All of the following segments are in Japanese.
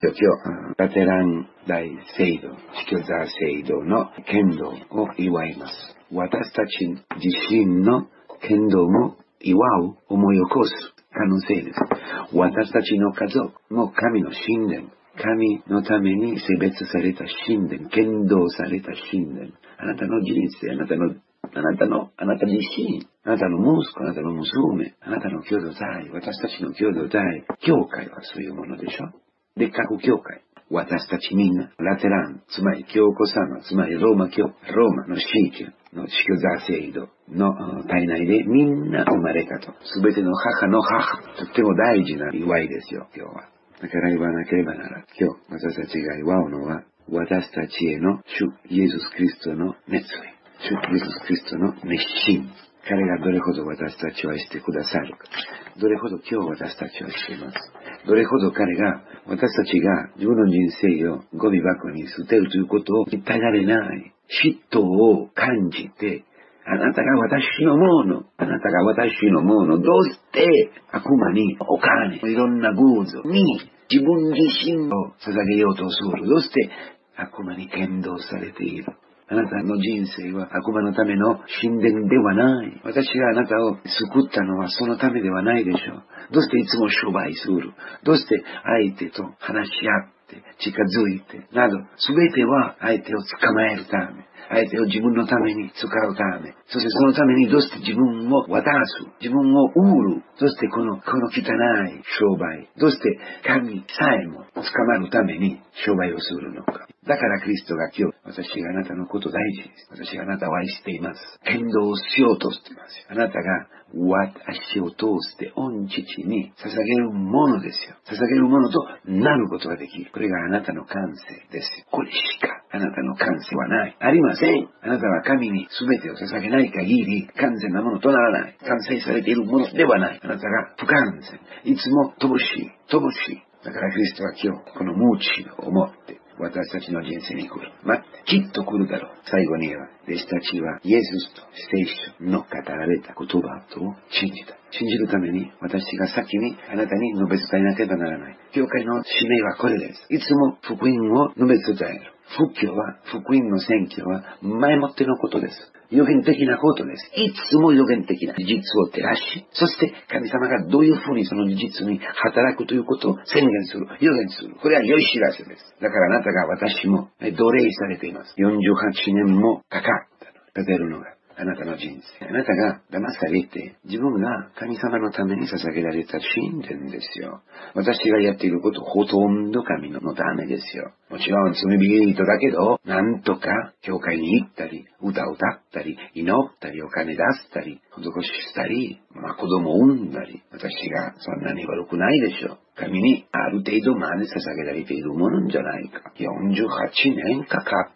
今日、ラテラン大聖堂、司教座聖堂の剣道を祝います。私たち自身の剣道も祝う、思い起こす可能性です。私たちの家族も神の神殿、神のために性別された神殿、剣道された神殿、あなたの人生、あなた自身、あなたの息子、あなたの娘、あなたの兄弟、私たちの兄弟、教会はそういうものでしょ。で、各教会、私たちみんな、ラテラン、つまり教皇様、つまりローマの司教の司教座聖堂の体内でみんな生まれたと。すべての母の母、とっても大事な祝いですよ、今日は。だから言わなければならない。今日、私たちが祝うのは、私たちへの主イエス・キリストの熱意。主イエス・キリストの熱心。彼がどれほど私たちを愛してくださるか。どれほど今日私たちを愛しています。どれほど彼が、私たちが自分の人生をゴミ箱に捨てるということを言ってられない。嫉妬を感じて、あなたが私のもの、あなたが私のもの、どうして悪魔にお金、いろんな偶像に自分自身を捧げようとする。どうして悪魔に剣道されている。あなたの人生は悪魔のための神殿ではない。私があなたを救ったのはそのためではないでしょう。どうしていつも商売する。どうして相手と話し合って近づいてなど、すべては相手を捕まえるため。相手を自分のために使うため。そしてそのためにどうして自分を渡す。自分を売る。そしてこの汚い商売。どうして神さえも捕まるために商売をするのか。だからクリストが今日、私があなたのこと大事です。私があなたを愛しています。剣道をしようとしています。あなたが私を通して御父に捧げるものですよ。捧げるものとなることができる。これがあなたの感性ですよ。これしかあなたの感性はない。ありません。あなたは神に全てを捧げない限り完全なものとならない。完成されているものではない。あなたが不完全。いつも乏しい。だからクリストは今日、この無知を持って、私たちの人生に来る。きっと来るだろう。最後には、弟子たちはイエスと聖書の語られた言葉と信じた。信じるために、私が先にあなたに述べ伝えなければならない。教会の使命はこれです。いつも福音を述べ伝える。福音の宣教は前もってのことです。予言的なことです。いつも予言的な事実を照らし、そして神様がどういうふうにその事実に働くということを宣言する、予言する。これは良い知らせです。だからあなたが私も奴隷されています。48年もかかったの。語るのが。あなたの人生。あなたが騙されて、自分が神様のために捧げられた神殿ですよ。私がやっていることほとんど神のためですよ。もちろん罪人だけど、なんとか教会に行ったり、歌を歌ったり、祈ったり、お金出したり、施ししたり、子供を産んだり、私がそんなに悪くないでしょう。神にある程度まで捧げられているものじゃないか。48年かかった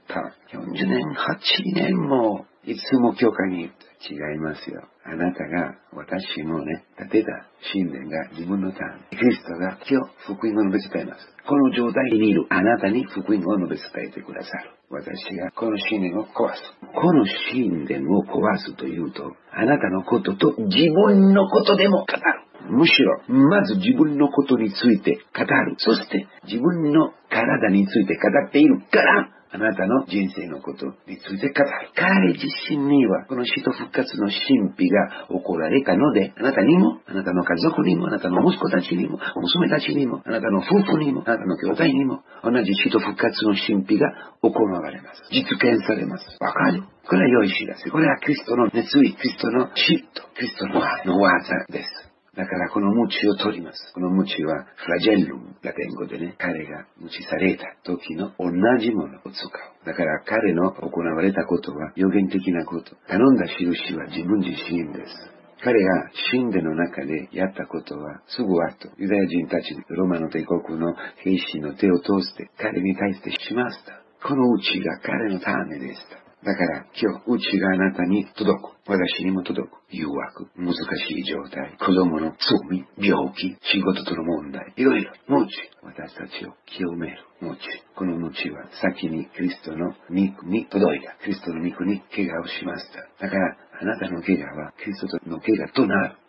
。48年も。いつも教会に行った。違いますよ。あなたが、私もね、建てた神殿が自分のため。クリストが今日福音を述べ伝えます。この状態にいるあなたに福音を述べ伝えてくださる。私がこの神殿を壊す。この神殿を壊すというと、あなたのことと自分のことでも語る。むしろ、まず自分のことについて語る。そして自分の体について語っているから、あなたの人生のことについて語る。彼自身にはこの死と復活の神秘が起こられたので、あなたにも、あなたの家族にも、あなたの息子たちにも、娘たちにも、あなたの夫婦にも、あなたの兄弟にも、同じ死と復活の神秘が行われます。実現されます。わかる？これは良い知らせ。これはキリストの熱意、キリストの死とキリストの技です。だからこの鞭を取ります。この鞭はフラジェルム、ラテン語でね、彼が鞭された時の同じものを使う。だから彼の行われたことは予言的なこと。頼んだ印は自分自身です。彼が神殿の中でやったことはすぐ後、ユダヤ人たち、ローマの帝国の兵士の手を通して彼に対してしました。この鞭が彼のためでした。だから今日、鞭があなたに届く。私にも届く。誘惑、難しい状態、子供の罪、病気、仕事との問題、いろいろ。鞭、私たちを清める。鞭。この鞭は先にキリストの肉に届いた。キリストの肉に怪我をしました。だから、あなたの怪我はキリストの怪我となる。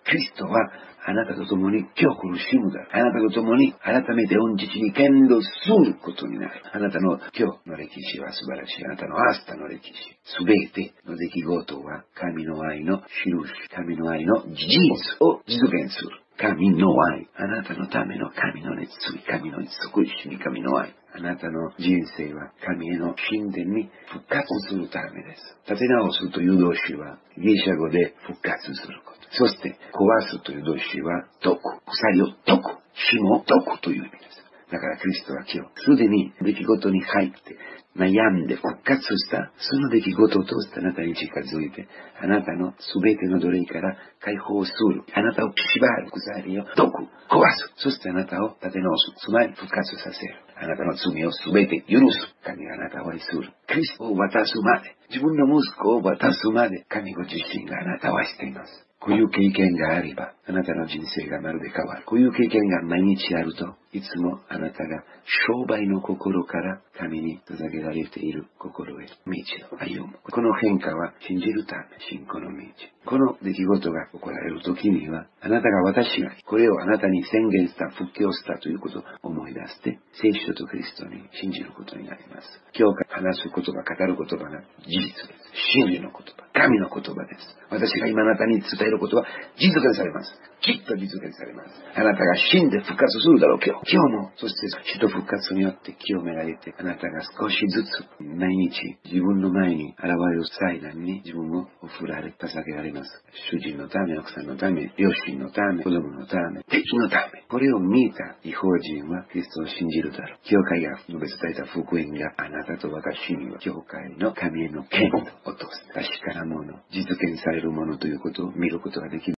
キリストはあなたと共に今日苦しむだろう。あなたと共に改めて御父に剣道することになる。あなたの今日の歴史は素晴らしい。あなたの明日の歴史。すべての出来事は神の愛の印、神の愛の事実を実現する。神の愛。あなたのための神の熱意、神の慈しみ、神の愛。あなたの人生は神への神殿に復活するためです。立て直すという動詞はギリシャ語で復活すること。そして壊すという動詞は解く。鎖を解く。紐を解くという意味です。だからキリストは今日、すでに出来事に入って、悩んで復活した、その出来事を通してあなたに近づいて、あなたのすべての奴隷から解放する。あなたを縛る鎖を解く、壊す。そしてあなたを立て直す。つまり復活させる。あなたの罪をすべて許す。神があなたを愛する。キリストを渡すまで、自分の息子を渡すまで、神ご自身があなたを愛しています。こういう経験があれば、あなたの人生がまるで変わる。こういう経験が毎日あると、いつもあなたが商売の心から神に捧げられている心へ道を歩む。この変化は信じるため、信仰の道。この出来事が起こられるときには、あなたが私がこれをあなたに宣言した、布教したということを思い出して、聖書とキリストに信じることになります。今日から話す言葉、語る言葉が事実です。真理の言葉、神の言葉です。私が今あなたに伝えることは実現されます。きっと実現されます。あなたが死んで復活するだろう、今日も。そして死と復活によって清められて、あなたが少しずつ毎日自分の前に現れる祭壇に自分を捧げられます。主人のため、奥さんのため、両親のため、子供のため、敵のため。これを見た異邦人はキリストを信じるだろう。教会が述べ伝えた福音があなたと私には教会の神への権利を落とす。確かなもの、実現されるものということを見ることができる。